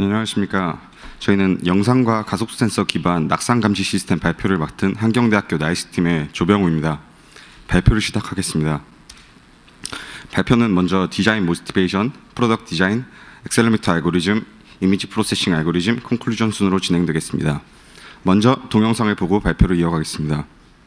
안녕하십니까. 저희는 영상과 가속도 센서 기반 낙상 감지 시스템 발표를 맡은 한경대학교 나이스팀의 조병우입니다. 발표를 시작하겠습니다. 발표는 먼저 디자인 모티베이션, 프로덕트 디자인, 엑셀러미터 알고리즘, 이미지 프로세싱 알고리즘, 콘클루전 순으로 진행되겠습니다. 먼저 동영상을 보고 발표를 이어가겠습니다.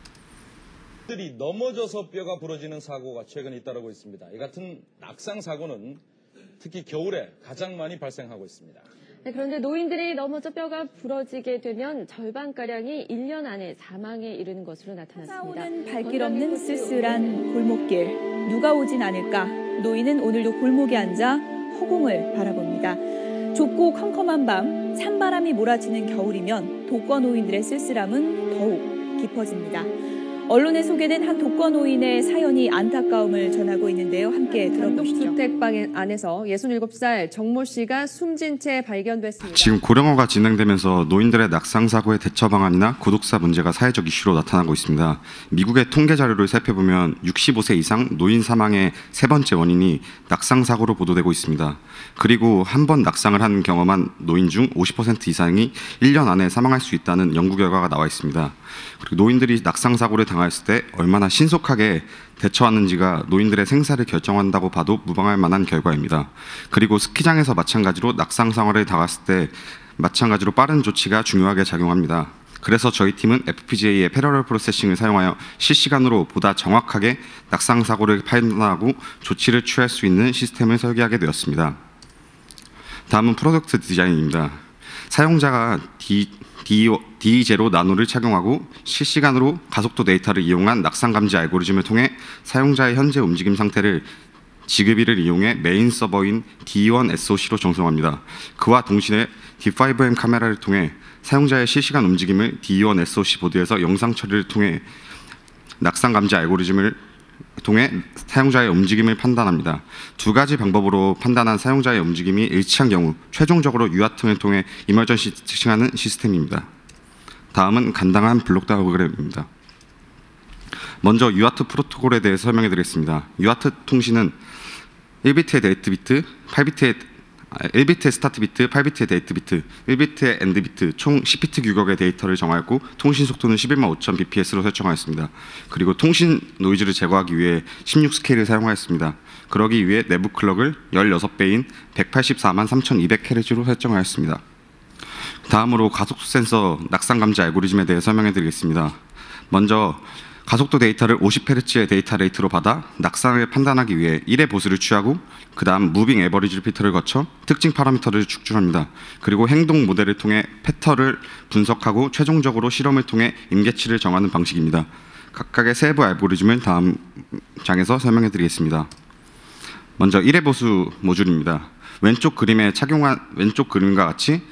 들이 넘어져서 뼈가 부러지는 사고가 최근 잇따르고 있습니다. 이 같은 낙상 사고는 특히 겨울에 가장 많이 발생하고 있습니다. 네, 그런데 노인들이 넘어져 뼈가 부러지게 되면 절반가량이 1년 안에 사망에 이르는 것으로 나타났습니다. 찾아오는 발길 없는 쓸쓸한 골목길. 누가 오진 않을까? 노인은 오늘도 골목에 앉아 허공을 바라봅니다. 좁고 컴컴한 밤, 찬바람이 몰아치는 겨울이면 독거노인들의 쓸쓸함은 더욱 깊어집니다. 언론에 소개된 한 독거노인의 사연이 안타까움을 전하고 있는데요. 함께 들어보시죠. 단독주택방 안에서 67살 정모 씨가 숨진 채 발견됐습니다. 지금 고령화가 진행되면서 노인들의 낙상 사고의 대처 방안이나 구독사 문제가 사회적 이슈로 나타나고 있습니다. 미국의 통계 자료를 살펴보면 65세 이상 노인 사망의 세 번째 원인이 낙상 사고로 보도되고 있습니다. 그리고 한 번 낙상을 한 경험한 노인 중 50% 이상이 1년 안에 사망할 수 있다는 연구 결과가 나와 있습니다. 그리고 노인들이 낙상 사고를 당했을 때 얼마나 신속하게 대처하는지가 노인들의 생사를 결정한다고 봐도 무방할 만한 결과입니다. 그리고 스키장에서 마찬가지로 낙상 상황을 당했을 때 마찬가지로 빠른 조치가 중요하게 작용합니다. 그래서 저희 팀은 FPGA의 패러럴 프로세싱을 사용하여 실시간으로 보다 정확하게 낙상 사고를 판단하고 조치를 취할 수 있는 시스템을 설계하게 되었습니다. 다음은 프로덕트 디자인입니다. 사용자가 D0 나노를 착용하고 실시간으로 가속도 데이터를 이용한 낙상 감지 알고리즘을 통해 사용자의 현재 움직임 상태를 지그비를 이용해 메인 서버인 D1 SoC로 정성합니다. 그와 동시에 D5M 카메라를 통해 사용자의 실시간 움직임을 D1 SoC 보드에서 영상 처리를 통해 낙상 감지 알고리즘을 통해 사용자의 움직임을 판단합니다. 두 가지 방법으로 판단한 사용자의 움직임이 일치한 경우 최종적으로 UART을 통해 이머전시 특징하는 시스템입니다. 다음은 간단한 블록 다이어그램입니다. 먼저 UART 프로토콜에 대해서 설명해 드리겠습니다. UART 통신은 1비트의 데이트 비트, 1비트의 스타트 비트, 8비트의 데이트 비트, 1비트의 엔드 비트, 총 10비트 규격의 데이터를 정하였고 통신 속도는 115,000 bps로 설정하였습니다. 그리고 통신 노이즈를 제거하기 위해 16스케일을 사용하였습니다. 그러기 위해 내부 클럭을 16배인 1,843,200Hz로 설정하였습니다. 다음으로 가속도 센서 낙상 감지 알고리즘에 대해 설명해 드리겠습니다. 먼저 가속도 데이터를 50Hz의 데이터 레이트로 받아 낙상을 판단하기 위해 1의 보수를 취하고 그 다음 무빙 에버리지 필터를 거쳐 특징 파라미터를 축출합니다. 그리고 행동 모델을 통해 패턴을 분석하고 최종적으로 실험을 통해 임계치를 정하는 방식입니다. 각각의 세부 알고리즘을 다음 장에서 설명해 드리겠습니다. 먼저 1의 보수 모듈입니다. 왼쪽 그림과 같이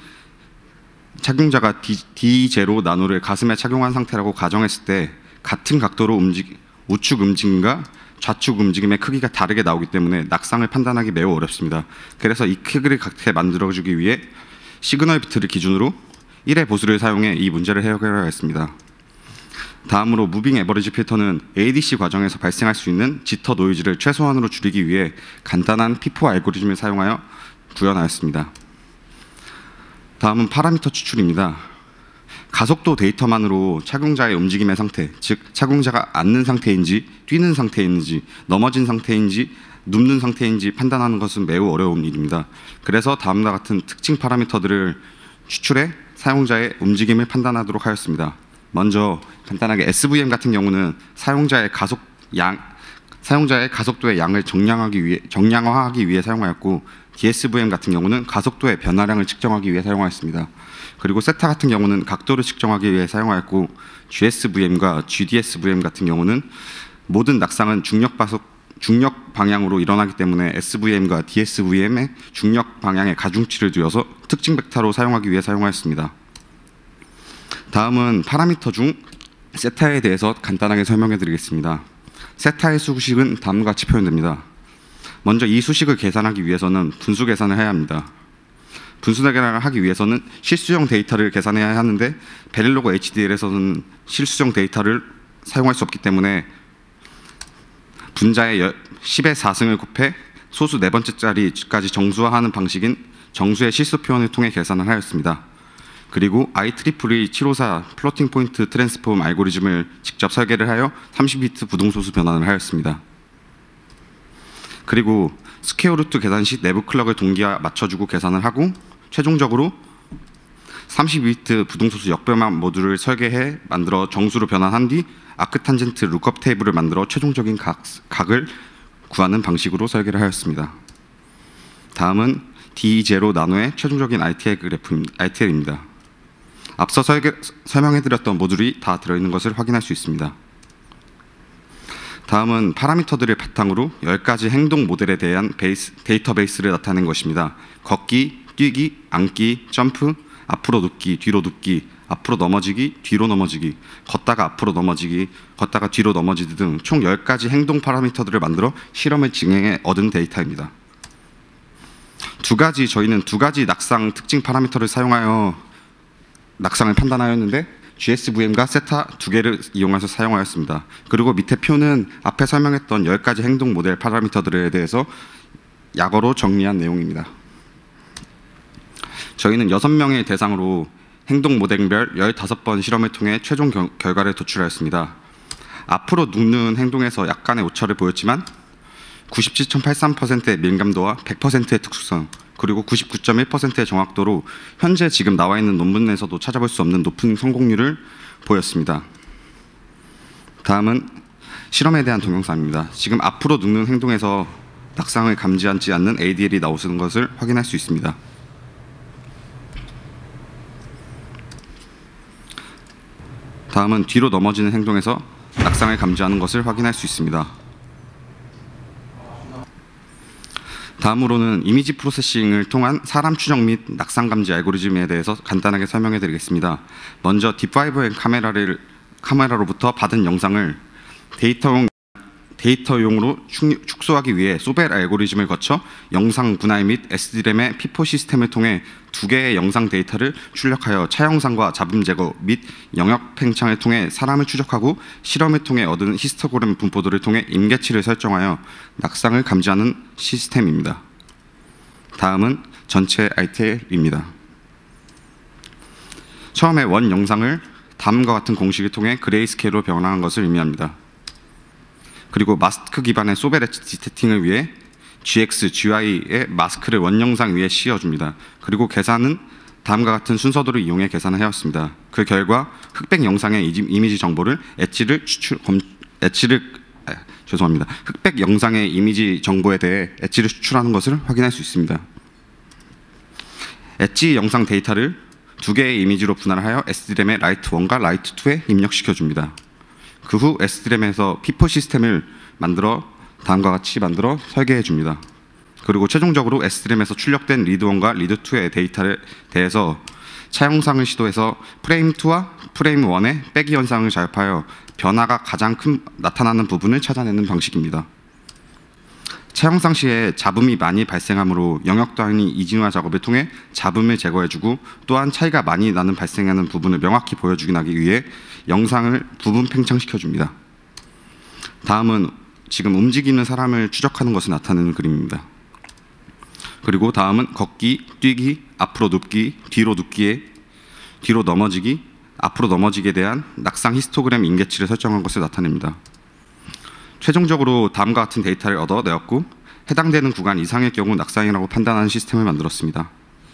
착용자가 D0 나노를 가슴에 착용한 상태라고 가정했을 때 같은 각도로 우측 움직임과 좌측 움직임의 크기가 다르게 나오기 때문에 낙상을 판단하기 매우 어렵습니다. 그래서 이 크기를 같게 만들어주기 위해 시그널 비트를 기준으로 1의 보수를 사용해 이 문제를 해결해야 했습니다. 다음으로 무빙 에버리지 필터는 ADC 과정에서 발생할 수 있는 지터 노이즈를 최소한으로 줄이기 위해 간단한 P4 알고리즘을 사용하여 구현하였습니다. 다음은 파라미터 추출입니다. 가속도 데이터만으로 착용자의 움직임의 상태, 즉 착용자가 앉는 상태인지 뛰는 상태인지 넘어진 상태인지 눕는 상태인지 판단하는 것은 매우 어려운 일입니다. 그래서 다음과 같은 특징 파라미터들을 추출해 사용자의 움직임을 판단하도록 하였습니다. 먼저 간단하게 SVM 같은 경우는 사용자의 가속도의 양을 정량화하기 위해 사용하였고 DSVM 같은 경우는 가속도의 변화량을 측정하기 위해 사용하였습니다. 그리고 세타 같은 경우는 각도를 측정하기 위해 사용하였고 GSVM과 GDSVM 같은 경우는 모든 낙상은 중력 방향으로 일어나기 때문에 SVM과 DSVM의 중력 방향에 가중치를 두어서 특징 벡터로 사용하기 위해 사용하였습니다. 다음은 파라미터 중 세타에 대해서 간단하게 설명해 드리겠습니다. 세타의 수식은 다음과 같이 표현됩니다. 먼저 이 수식을 계산하기 위해서는 분수 계산을 해야 합니다. 분수 계산을 하기 위해서는 실수형 데이터를 계산해야 하는데 베릴로그 HDL에서는 실수형 데이터를 사용할 수 없기 때문에 분자의 10의 4승을 곱해 소수 네 번째 자리까지 정수화하는 방식인 정수의 실수 표현을 통해 계산을 하였습니다. 그리고 IEEE 754 플로팅 포인트 트랜스폼 알고리즘을 직접 설계를 하여 30비트 부동소수 변환을 하였습니다. 그리고 스퀘어 루트 계산 시 내부 클럭을 동기화 맞춰주고 계산을 하고 최종적으로 32비트 부동소수 역변환 모듈을 설계해 만들어 정수로 변환한 뒤 아크탄젠트 룩업 테이블을 만들어 최종적인 각을 구하는 방식으로 설계를 하였습니다. 다음은 D0 나노의 최종적인 ITL입니다. 앞서 설명해드렸던 모듈이 다 들어있는 것을 확인할 수 있습니다. 다음은 파라미터들을 바탕으로 10가지 행동 모델에 대한 데이터베이스를 나타낸 것입니다. 걷기, 뛰기, 앉기, 점프, 앞으로 눕기, 뒤로 눕기, 앞으로 넘어지기, 뒤로 넘어지기, 걷다가 앞으로 넘어지기, 걷다가 뒤로 넘어지기 등 총 10가지 행동 파라미터들을 만들어 실험을 진행해 얻은 데이터입니다. 저희는 두 가지 낙상 특징 파라미터를 사용하여 낙상을 판단하였는데 GSVM과 세타 두 개를 이용해서 사용하였습니다. 그리고 밑에 표는 앞에 설명했던 10가지 행동 모델 파라미터들에 대해서 약어로 정리한 내용입니다. 저희는 6명의 대상으로 행동 모델별 15번 실험을 통해 최종 결과를 도출하였습니다. 앞으로 눕는 행동에서 약간의 오차를 보였지만 97.83%의 민감도와 100%의 특수성, 그리고 99.1%의 정확도로 현재 지금 나와 있는 논문에서도 찾아볼 수 없는 높은 성공률을 보였습니다. 다음은 실험에 대한 동영상입니다. 지금 앞으로 눕는 행동에서 낙상을 감지하지 않는 ADL이 나오는 것을 확인할 수 있습니다. 다음은 뒤로 넘어지는 행동에서 낙상을 감지하는 것을 확인할 수 있습니다. 다음으로는 이미지 프로세싱을 통한 사람 추적 및 낙상 감지 알고리즘에 대해서 간단하게 설명해 드리겠습니다. 먼저 딥5M 카메라로부터 받은 영상을 데이터용으로 축소하기 위해 소벨 알고리즘을 거쳐 영상 분할 및 SD램의 피포 시스템을 통해 두 개의 영상 데이터를 출력하여 차영상과 잡음 제거 및 영역 팽창을 통해 사람을 추적하고 실험을 통해 얻은 히스토그램 분포도를 통해 임계치를 설정하여 낙상을 감지하는 시스템입니다. 다음은 전체 ITL입니다. 처음에 원 영상을 다음과 같은 공식을 통해 그레이스케일로 변환한 것을 의미합니다. 그리고 마스크 기반의 소벨 엣지 디텍팅을 위해 GX, GY의 마스크를 원영상 위에 씌워줍니다. 그리고 계산은 다음과 같은 순서도를 이용해 계산을 해왔습니다. 그 결과 흑백 영상의 이미지 정보를 흑백 영상의 이미지 정보에 대해 엣지를 추출하는 것을 확인할 수 있습니다. 엣지 영상 데이터를 두 개의 이미지로 분할하여 SD램의 라이트 1과 라이트 2에 입력시켜줍니다. 그 후 SD램에서 피포 시스템을 만들어 다음과 같이 만들어 설계해 줍니다. 그리고 최종적으로 SD램에서 출력된 리드 1과 리드 2의 데이터에 대해서 차영상을 시도해서 프레임 2와 프레임 1의 빼기 현상을 작업하여 변화가 가장 큰 나타나는 부분을 찾아내는 방식입니다. 차영상 시에 잡음이 많이 발생하므로 영역 단위 이진화 작업을 통해 잡음을 제거해주고 또한 차이가 많이 나는 발생하는 부분을 명확히 보여주기 위해 영상을 부분 팽창시켜줍니다. 다음은 지금 움직이는 사람을 추적하는 것을 나타내는 그림입니다. 그리고 다음은 걷기, 뛰기, 앞으로 눕기, 뒤로 눕기에 뒤로 넘어지기, 앞으로 넘어지기에 대한 낙상 히스토그램 임계치를 설정한 것을 나타냅니다. 최종적으로 다음과 같은 데이터를 얻어내었고 해당되는 구간 이상의 경우 낙상이라고 판단하는 시스템을 만들었습니다.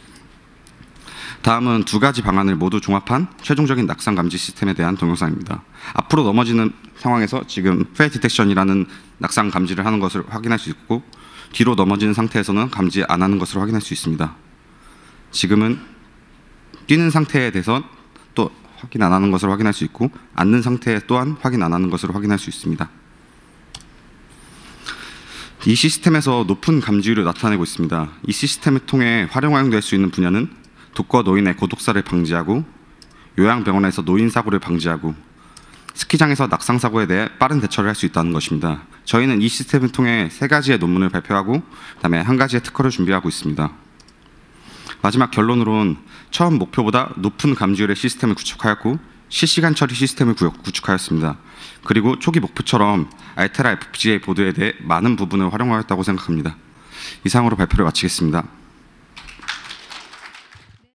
다음은 두 가지 방안을 모두 종합한 최종적인 낙상 감지 시스템에 대한 동영상입니다. 앞으로 넘어지는 상황에서 지금 페일 디텍션이라는 낙상 감지를 하는 것을 확인할 수 있고 뒤로 넘어지는 상태에서는 감지 안 하는 것을 확인할 수 있습니다. 지금은 뛰는 상태에 대해서 또 확인 안 하는 것을 확인할 수 있고 앉는 상태에 또한 확인 안 하는 것을 확인할 수 있습니다. 이 시스템에서 높은 감지율을 나타내고 있습니다. 이 시스템을 통해 활용될 수 있는 분야는 독거 노인의 고독사를 방지하고 요양병원에서 노인 사고를 방지하고 스키장에서 낙상 사고에 대해 빠른 대처를 할 수 있다는 것입니다. 저희는 이 시스템을 통해 3가지의 논문을 발표하고 그다음에 1가지의 특허를 준비하고 있습니다. 마지막 결론으로는 처음 목표보다 높은 감지율의 시스템을 구축하였고 실시간 처리 시스템을 구축하였습니다. 그리고 초기 목표처럼 알테라 FPGA 보드에 대해 많은 부분을 활용하였다고 생각합니다. 이상으로 발표를 마치겠습니다.